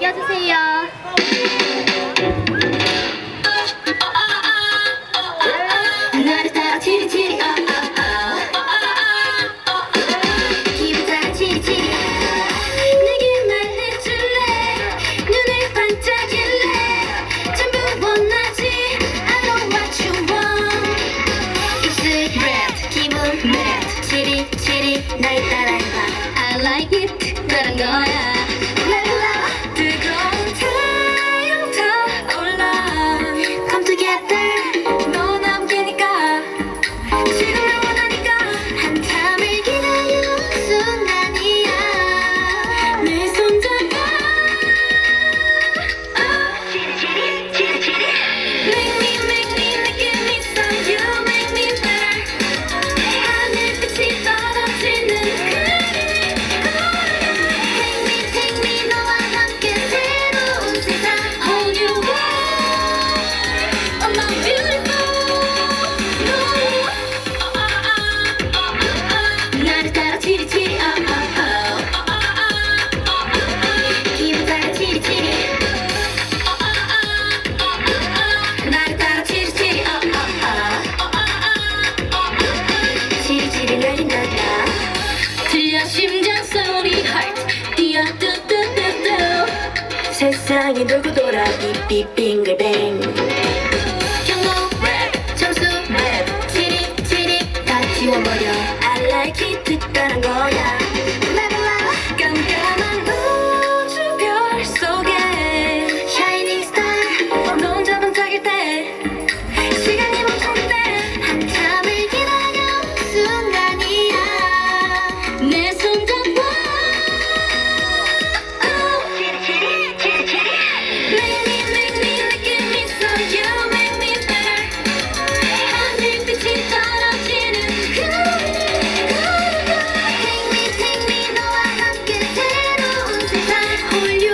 즐겨주세요. 나를 따라 치리치리 기분 따라 치리치리 내게 말해줄래 눈을 반짝일래 전부 원하지 I know what you want 입술 red 기분 red 치리치리 날 따라해봐 I like it 특별한 거야 뜨거운 태양 타올라 Come together 너 남기니까 지금을 원하니까 한참을 기다려 순간이야 내 손잡아 치리치리 치리치리 Make me so you make me better 하늘빛이 떨어지는 Take me 너와 함께 새로운 세상 Whole new world Oh my beautiful 나를 따라 치리치리 기분 따라 치리치리 나를 따라 치리치리 치리치리 내린다다 들려 심장 소리 heart 뛰어 뚜뚜뚜뚜 세상이 돌고 돌아 삐삐 빙글뱅 경고 랩 점수 랩 치리치리 다 지워버려 I like it 특별한 거야 깜깜한 우주별 속에 Shining star 너 혼자 반짝일 때 시간이 멈춘 때 한참을 기다려 순간이야 내 손잡아 치리치리 치리치리 Make me so you make me better 하늘빛이 떨어지는 Take me 너와 함께 새로운 세상 Whole